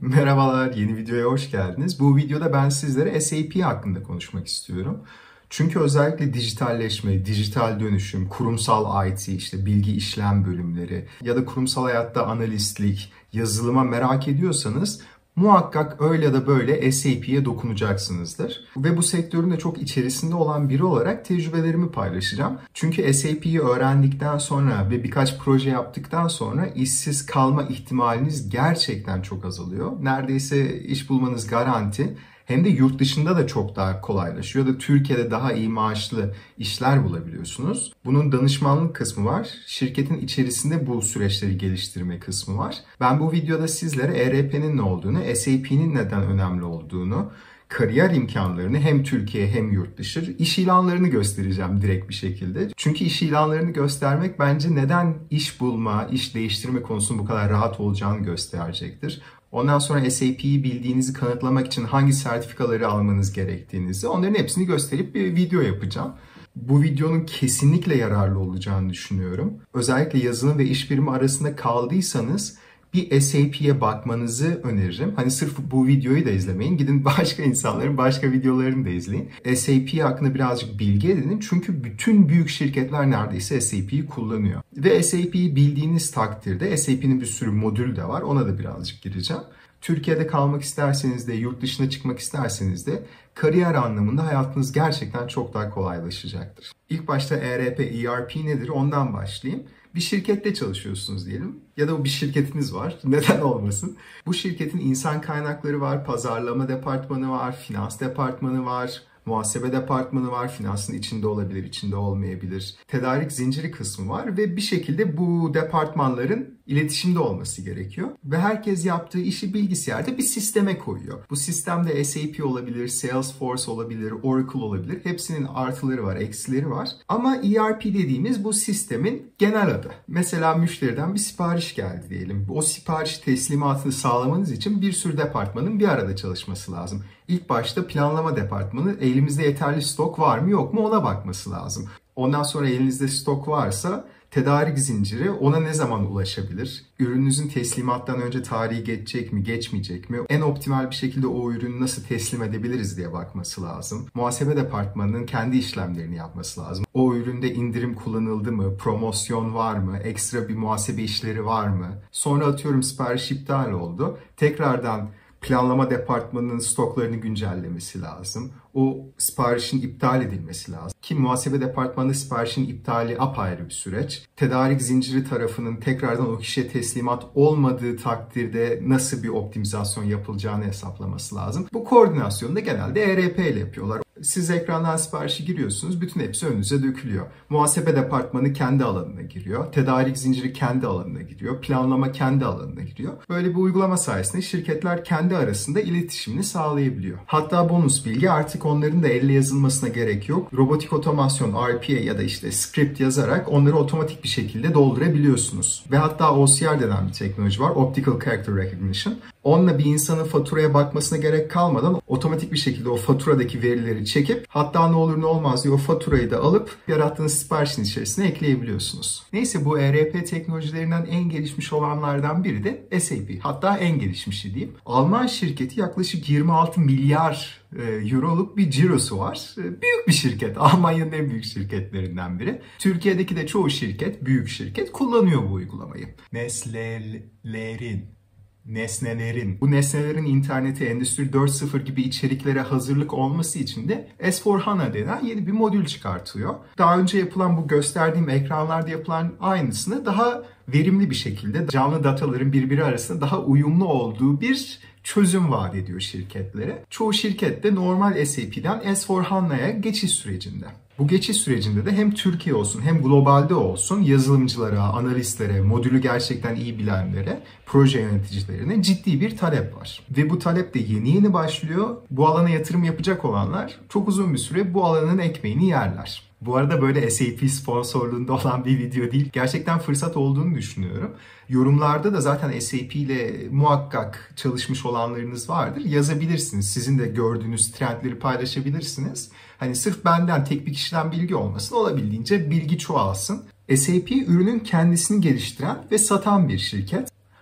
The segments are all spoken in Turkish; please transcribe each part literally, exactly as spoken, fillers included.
Merhabalar, yeni videoya hoş geldiniz. Bu videoda ben sizlere S A P hakkında konuşmak istiyorum. Çünkü özellikle dijitalleşme, dijital dönüşüm, kurumsal I T, işte bilgi işlem bölümleri ya da kurumsal hayatta analistlik, yazılıma merak ediyorsanız muhakkak öyle ya da böyle S A P'ye dokunacaksınızdır. Ve bu sektörün de çok içerisinde olan biri olarak tecrübelerimi paylaşacağım. Çünkü S A P'yi öğrendikten sonra ve birkaç proje yaptıktan sonra işsiz kalma ihtimaliniz gerçekten çok azalıyor. Neredeyse iş bulmanız garanti. Hem de yurt dışında da çok daha kolaylaşıyor ya da Türkiye'de daha iyi maaşlı işler bulabiliyorsunuz. Bunun danışmanlık kısmı var. Şirketin içerisinde bu süreçleri geliştirme kısmı var. Ben bu videoda sizlere E R P'nin ne olduğunu, S A P'nin neden önemli olduğunu, kariyer imkanlarını hem Türkiye hem yurt dışı, iş ilanlarını göstereceğim direkt bir şekilde. Çünkü iş ilanlarını göstermek bence neden iş bulma, iş değiştirme konusunda bu kadar rahat olacağını gösterecektir. Ondan sonra S A P'yi bildiğinizi kanıtlamak için hangi sertifikaları almanız gerektiğinizi, onların hepsini gösterip bir video yapacağım. Bu videonun kesinlikle yararlı olacağını düşünüyorum. Özellikle yazılım ve iş birimi arasında kaldıysanız bir S A P'ye bakmanızı öneririm. Hani sırf bu videoyu da izlemeyin. Gidin başka insanların başka videolarını da izleyin. S A P hakkında birazcık bilgi edinin. Çünkü bütün büyük şirketler neredeyse S A P'yi kullanıyor. Ve S A P'yi bildiğiniz takdirde S A P'nin bir sürü modülü de var. Ona da birazcık gireceğim. Türkiye'de kalmak isterseniz de, yurt dışına çıkmak isterseniz de kariyer anlamında hayatınız gerçekten çok daha kolaylaşacaktır. İlk başta E R P, E R P nedir ondan başlayayım. Bir şirkette çalışıyorsunuz diyelim ya da bir şirketiniz var. Neden olmasın? Bu şirketin insan kaynakları var, pazarlama departmanı var, finans departmanı var, muhasebe departmanı var. Finansın içinde olabilir, içinde olmayabilir. Tedarik zinciri kısmı var ve bir şekilde bu departmanların iletişimde olması gerekiyor. Ve herkes yaptığı işi bilgisayarda bir sisteme koyuyor. Bu sistemde S A P olabilir, Salesforce olabilir, Oracle olabilir. Hepsinin artıları var, eksileri var. Ama E R P dediğimiz bu sistemin genel adı. Mesela müşteriden bir sipariş geldi diyelim. O sipariş teslimatını sağlamanız için bir sürü departmanın bir arada çalışması lazım. İlk başta planlama departmanı elimizde yeterli stok var mı yok mu ona bakması lazım. Ondan sonra elinizde stok varsa tedarik zinciri ona ne zaman ulaşabilir? Ürününüzün teslimattan önce tarihi geçecek mi, geçmeyecek mi? En optimal bir şekilde o ürünü nasıl teslim edebiliriz diye bakması lazım. Muhasebe departmanının kendi işlemlerini yapması lazım. O üründe indirim kullanıldı mı? Promosyon var mı? Ekstra bir muhasebe işleri var mı? Sonra atıyorum sipariş iptal oldu. Tekrardan planlama departmanının stoklarını güncellemesi lazım. O siparişin iptal edilmesi lazım. Ki muhasebe departmanında siparişin iptali apayrı bir süreç. Tedarik zinciri tarafının tekrardan o kişiye teslimat olmadığı takdirde nasıl bir optimizasyon yapılacağını hesaplaması lazım. Bu koordinasyonu da genelde E R P ile yapıyorlar. Siz ekrandan siparişi giriyorsunuz, bütün hepsi önünüze dökülüyor. Muhasebe departmanı kendi alanına giriyor, tedarik zinciri kendi alanına giriyor, planlama kendi alanına giriyor. Böyle bir uygulama sayesinde şirketler kendi arasında iletişimini sağlayabiliyor. Hatta bonus bilgi, artık onların da elle yazılmasına gerek yok. Robotik otomasyon, R P A ya da işte script yazarak onları otomatik bir şekilde doldurabiliyorsunuz. Ve hatta O C R denen bir teknoloji var, Optical Character Recognition. Onunla bir insanın faturaya bakmasına gerek kalmadan otomatik bir şekilde o faturadaki verileri çekip, hatta ne olur ne olmaz diye o faturayı da alıp yarattığınız siparişin içerisine ekleyebiliyorsunuz. Neyse, bu E R P teknolojilerinden en gelişmiş olanlardan biri de S A P. Hatta en gelişmişi diyeyim. Alman şirketi yaklaşık yirmi altı milyar euroluk bir cirosu var. Büyük bir şirket. Almanya'nın en büyük şirketlerinden biri. Türkiye'deki de çoğu şirket, büyük şirket kullanıyor bu uygulamayı. Nesnelerin Nesnelerin, bu nesnelerin interneti, Endüstri dört nokta sıfır gibi içeriklere hazırlık olması için de S dört HANA denen yeni bir modül çıkartıyor. Daha önce yapılan, bu gösterdiğim ekranlarda yapılan aynısını daha verimli bir şekilde canlı dataların birbiri arasında daha uyumlu olduğu bir çözüm vaat ediyor şirketlere. Çoğu şirket de normal S A P'den S dört HANA'ya geçiş sürecinde. Bu geçiş sürecinde de hem Türkiye olsun hem globalde olsun yazılımcılara, analistlere, modülü gerçekten iyi bilenlere, proje yöneticilerine ciddi bir talep var. Ve bu talep de yeni yeni başlıyor. Bu alana yatırım yapacak olanlar çok uzun bir süre bu alanın ekmeğini yerler. Bu arada böyle S A P sponsorluğunda olan bir video değil. Gerçekten fırsat olduğunu düşünüyorum. Yorumlarda da zaten S A P ile muhakkak çalışmış olanlarınız vardır. Yazabilirsiniz. Sizin de gördüğünüz trendleri paylaşabilirsiniz. Hani sırf benden, tek bir kişiden bilgi olmasın, olabildiğince bilgi çoğalsın. S A P ürünün kendisini geliştiren ve satan bir şirket.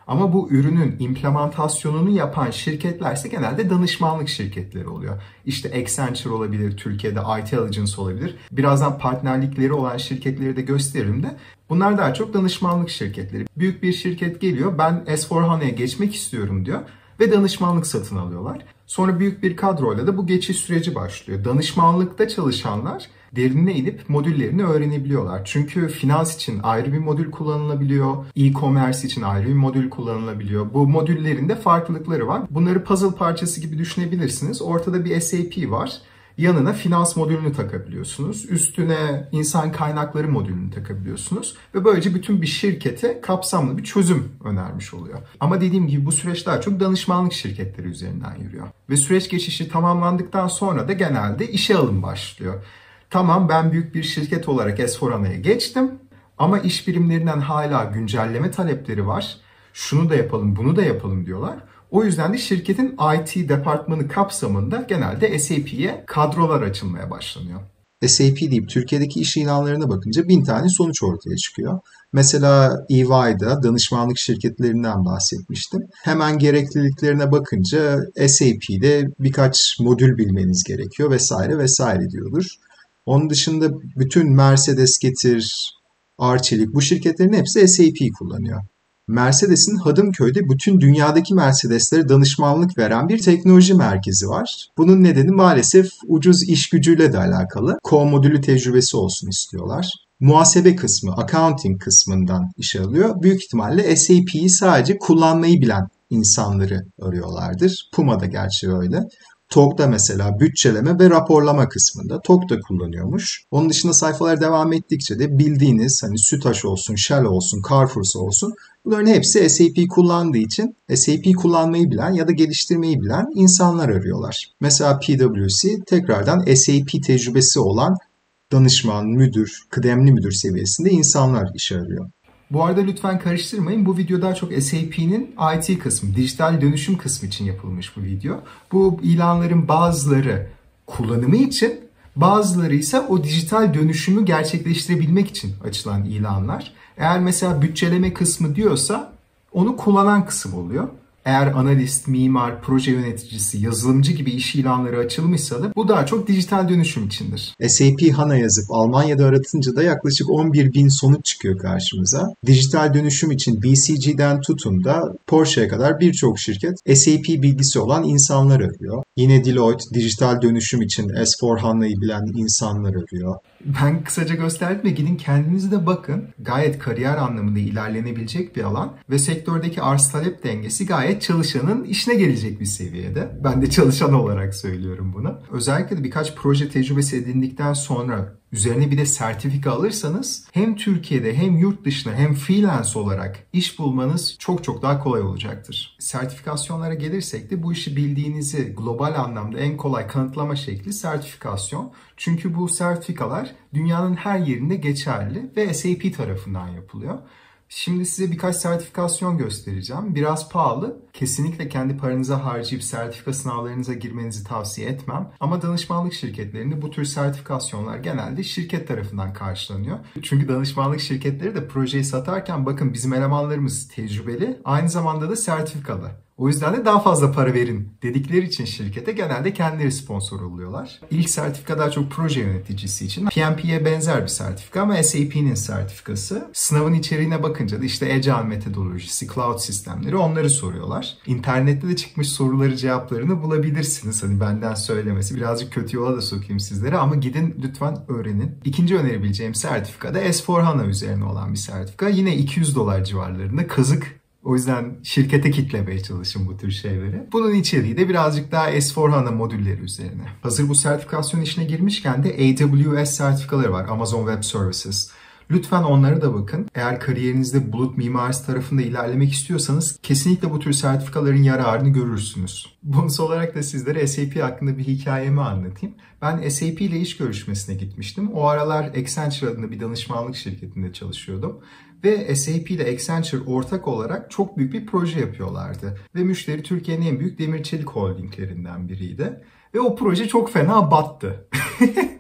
Ama bu ürünün implementasyonunu yapan şirketler ise genelde danışmanlık şirketleri oluyor. İşte Accenture olabilir, Türkiye'de Itelligence olabilir. Birazdan partnerlikleri olan şirketleri de gösteririm de. Bunlar daha çok danışmanlık şirketleri. Büyük bir şirket geliyor, ben S dört HANA'ya geçmek istiyorum diyor ve danışmanlık satın alıyorlar. Sonra büyük bir kadroyla da bu geçiş süreci başlıyor. Danışmanlıkta çalışanlar derinine inip modüllerini öğrenebiliyorlar. Çünkü finans için ayrı bir modül kullanılabiliyor, e-commerce için ayrı bir modül kullanılabiliyor. Bu modüllerin de farklılıkları var. Bunları puzzle parçası gibi düşünebilirsiniz. Ortada bir S A P var. Yanına finans modülünü takabiliyorsunuz. Üstüne insan kaynakları modülünü takabiliyorsunuz. Ve böylece bütün bir şirkete kapsamlı bir çözüm önermiş oluyor. Ama dediğim gibi bu süreç daha çok danışmanlık şirketleri üzerinden yürüyor. Ve süreç geçişi tamamlandıktan sonra da genelde işe alım başlıyor. Tamam, ben büyük bir şirket olarak S dört HANA'ya geçtim ama iş birimlerinden hala güncelleme talepleri var. Şunu da yapalım, bunu da yapalım diyorlar. O yüzden de şirketin I T departmanı kapsamında genelde S A P'ye kadrolar açılmaya başlanıyor. S A P deyip Türkiye'deki iş ilanlarına bakınca bin tane sonuç ortaya çıkıyor. Mesela E Y'da danışmanlık şirketlerinden bahsetmiştim. Hemen gerekliliklerine bakınca S A P'de birkaç modül bilmeniz gerekiyor vesaire vesaire diyordur. Onun dışında bütün Mercedes, Getir, Arçelik bu şirketlerin hepsi S A P kullanıyor. Mercedes'in Hadımköy'de bütün dünyadaki Mercedes'lere danışmanlık veren bir teknoloji merkezi var. Bunun nedeni maalesef ucuz iş gücüyle de alakalı. Co-modülü tecrübesi olsun istiyorlar. Muhasebe kısmı, accounting kısmından iş alıyor. Büyük ihtimalle S A P'yi sadece kullanmayı bilen insanları arıyorlardır. Puma da gerçi öyle. T O G'da mesela bütçeleme ve raporlama kısmında T O G da kullanıyormuş. Onun dışında sayfalar devam ettikçe de bildiğiniz hani Sütaş olsun, Shell olsun, Carrefour olsun bunların hepsi S A P kullandığı için S A P kullanmayı bilen ya da geliştirmeyi bilen insanlar arıyorlar. Mesela P W C tekrardan S A P tecrübesi olan danışman, müdür, kıdemli müdür seviyesinde insanlar iş arıyor. Bu arada lütfen karıştırmayın. Bu video daha çok S A P'nin I T kısmı, dijital dönüşüm kısmı için yapılmış bu video. Bu ilanların bazıları kullanımı için, bazıları ise o dijital dönüşümü gerçekleştirebilmek için açılan ilanlar. Eğer mesela bütçeleme kısmı diyorsa onu kullanan kısım oluyor. Eğer analist, mimar, proje yöneticisi, yazılımcı gibi iş ilanları açılmışsa da bu daha çok dijital dönüşüm içindir. S A P HANA yazıp Almanya'da aratınca da yaklaşık on bir bin sonuç çıkıyor karşımıza. Dijital dönüşüm için B C G'den tutun da Porsche'ye kadar birçok şirket S A P bilgisi olan insanlar arıyor. Yine Deloitte dijital dönüşüm için S dört HANA'yı bilen insanlar arıyor. Ben kısaca gösterdim ve gidin kendiniz de bakın. Gayet kariyer anlamında ilerlenebilecek bir alan ve sektördeki arz talep dengesi gayet çalışanın işine gelecek bir seviyede. Ben de çalışan olarak söylüyorum bunu. Özellikle de birkaç proje tecrübesi edindikten sonra üzerine bir de sertifika alırsanız hem Türkiye'de hem yurt dışında hem freelance olarak iş bulmanız çok çok daha kolay olacaktır. Sertifikasyonlara gelirsek de bu işi bildiğinizi global anlamda en kolay kanıtlama şekli sertifikasyon. Çünkü bu sertifikalar dünyanın her yerinde geçerli ve S A P tarafından yapılıyor. Şimdi size birkaç sertifikasyon göstereceğim. Biraz pahalı. Kesinlikle kendi paranıza harcayıp sertifika sınavlarınıza girmenizi tavsiye etmem. Ama danışmanlık şirketlerinde bu tür sertifikasyonlar genelde şirket tarafından karşılanıyor. Çünkü danışmanlık şirketleri de projeyi satarken bakın bizim elemanlarımız tecrübeli, aynı zamanda da sertifikalı. O yüzden de daha fazla para verin dedikleri için şirkete genelde kendileri sponsor oluyorlar. İlk sertifika daha çok proje yöneticisi için. P M P'ye benzer bir sertifika ama S A P'nin sertifikası. Sınavın içeriğine bakınca da işte Agile metodolojisi, cloud sistemleri onları soruyorlar. İnternette de çıkmış soruları cevaplarını bulabilirsiniz. Hani benden söylemesi birazcık kötü yola da sokayım sizlere ama gidin lütfen öğrenin. İkinci önerebileceğim sertifika da S dört HANA üzerine olan bir sertifika. Yine iki yüz dolar civarlarında, kazık. O yüzden şirkete kitlemeye çalışın bu tür şeyleri. Bunun içeriği de birazcık daha S dört HANA modülleri üzerine. Hazır bu sertifikasyon işine girmişken de A W S sertifikaları var. Amazon Web Services. Lütfen onlara da bakın. Eğer kariyerinizde bulut mimarisi tarafında ilerlemek istiyorsanız kesinlikle bu tür sertifikaların yararını görürsünüz. Bonus olarak da sizlere S A P hakkında bir hikayemi anlatayım. Ben S A P ile iş görüşmesine gitmiştim. O aralar Accenture adında bir danışmanlık şirketinde çalışıyordum. Ve S A P ile Accenture ortak olarak çok büyük bir proje yapıyorlardı. Ve müşteri Türkiye'nin en büyük demir çelik holdinglerinden biriydi. Ve o proje çok fena battı.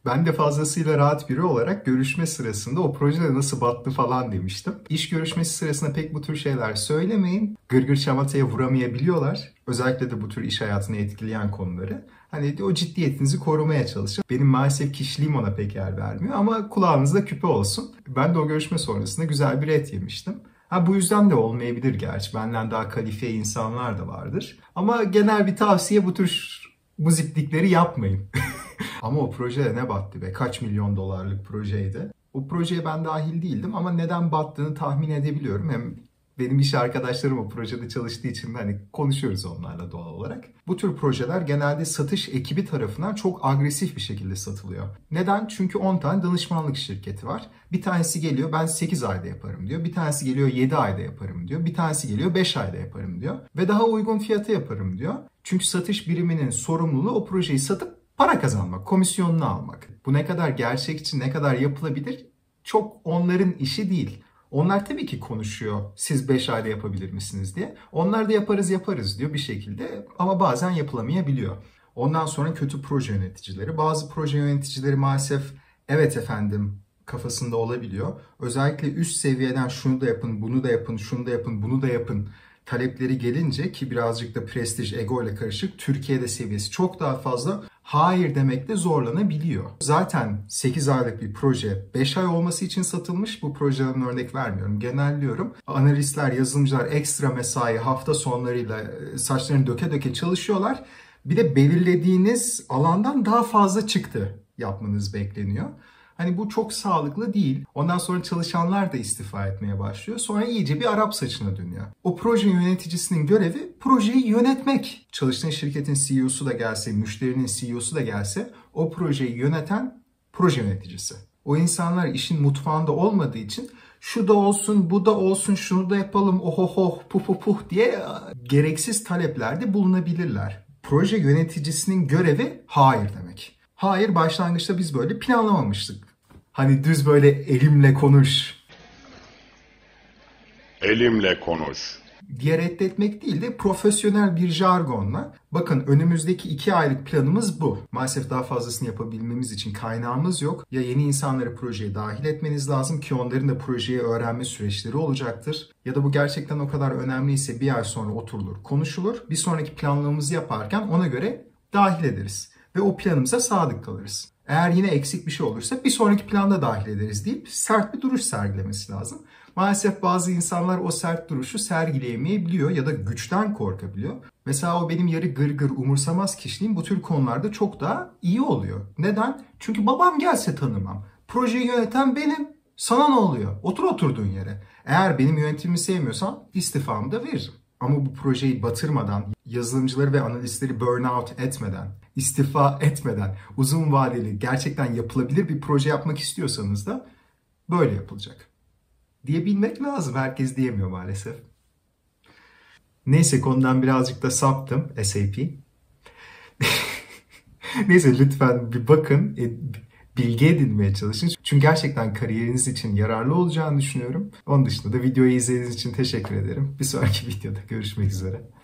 Ben de fazlasıyla rahat biri olarak görüşme sırasında o projede nasıl battı falan demiştim. İş görüşmesi sırasında pek bu tür şeyler söylemeyin. Gırgır şamataya vuramayabiliyorlar. Özellikle de bu tür iş hayatını etkileyen konuları. Hani o ciddiyetinizi korumaya çalışın. Benim maalesef kişiliğim ona pek yer vermiyor ama kulağınızda küpe olsun. Ben de o görüşme sonrasında güzel bir et yemiştim. Ha, bu yüzden de olmayabilir gerçi. Benden daha kalifiye insanlar da vardır. Ama genel bir tavsiye bu tür muziplikleri yapmayın. Ama o projede ne battı be? Kaç milyon dolarlık projeydi. O projeye ben dahil değildim ama neden battığını tahmin edebiliyorum. Hem benim iş arkadaşlarım o projede çalıştığı için hani konuşuyoruz onlarla doğal olarak. Bu tür projeler genelde satış ekibi tarafından çok agresif bir şekilde satılıyor. Neden? Çünkü on tane danışmanlık şirketi var. Bir tanesi geliyor ben sekiz ayda yaparım diyor. Bir tanesi geliyor yedi ayda yaparım diyor. Bir tanesi geliyor beş ayda yaparım diyor. Ve daha uygun fiyata yaparım diyor. Çünkü satış biriminin sorumluluğu o projeyi satıp para kazanmak, komisyonunu almak. Bu ne kadar gerçekçi, ne kadar yapılabilir çok onların işi değil. Onlar tabii ki konuşuyor siz beş ayda yapabilir misiniz diye. Onlar da yaparız yaparız diyor bir şekilde ama bazen yapılamayabiliyor. Ondan sonra kötü proje yöneticileri. Bazı proje yöneticileri maalesef evet efendim kafasında olabiliyor. Özellikle üst seviyeden şunu da yapın, bunu da yapın, şunu da yapın, bunu da yapın talepleri gelince ki birazcık da prestij, ego ile karışık Türkiye'de seviyesi çok daha fazla hayır demekte zorlanabiliyor. Zaten sekiz aylık bir proje beş ay olması için satılmış. Bu projeden örnek vermiyorum, genelliyorum. Analistler, yazılımcılar ekstra mesai hafta sonlarıyla saçlarını döke döke çalışıyorlar. Bir de belirlediğiniz alandan daha fazla çıktı yapmanız bekleniyor. Hani bu çok sağlıklı değil. Ondan sonra çalışanlar da istifa etmeye başlıyor. Sonra iyice bir Arap saçına dönüyor. O proje yöneticisinin görevi projeyi yönetmek. Çalıştığın şirketin C E O'su da gelse, müşterinin C E O'su da gelse o projeyi yöneten proje yöneticisi. O insanlar işin mutfağında olmadığı için şu da olsun, bu da olsun, şunu da yapalım, oh oh oh, puh puh puh diye gereksiz taleplerde bulunabilirler. Proje yöneticisinin görevi hayır demek. Hayır, başlangıçta biz böyle planlamamıştık. Hani düz böyle elimle konuş. Elimle konuş. Diye reddetmek değil de profesyonel bir jargonla bakın önümüzdeki iki aylık planımız bu. Maalesef daha fazlasını yapabilmemiz için kaynağımız yok. Ya yeni insanları projeye dahil etmeniz lazım ki onların da projeyi öğrenme süreçleri olacaktır. Ya da bu gerçekten o kadar önemliyse bir ay sonra oturulur, konuşulur. Bir sonraki planlamamızı yaparken ona göre dahil ederiz. Ve o planımıza sadık kalırız. Eğer yine eksik bir şey olursa bir sonraki planda dahil ederiz deyip sert bir duruş sergilemesi lazım. Maalesef bazı insanlar o sert duruşu sergileyemeyebiliyor ya da güçten korkabiliyor. Mesela o benim yarı gırgır umursamaz kişiliğim bu tür konularda çok daha iyi oluyor. Neden? Çünkü babam gelse tanımam. Projeyi yöneten benim. Sana ne oluyor? Otur oturduğun yere. Eğer benim yönetimimi sevmiyorsan istifamı da veririm. Ama bu projeyi batırmadan, yazılımcıları ve analistleri burnout etmeden, istifa etmeden, uzun vadeli, gerçekten yapılabilir bir proje yapmak istiyorsanız da böyle yapılacak. Diyebilmek lazım. Herkes diyemiyor maalesef. Neyse konudan birazcık da saptım. S A P. Neyse lütfen bir bakın. Bilgi edinmeye çalışın. Çünkü gerçekten kariyeriniz için yararlı olacağını düşünüyorum. Onun dışında da videoyu izlediğiniz için teşekkür ederim. Bir sonraki videoda görüşmek üzere.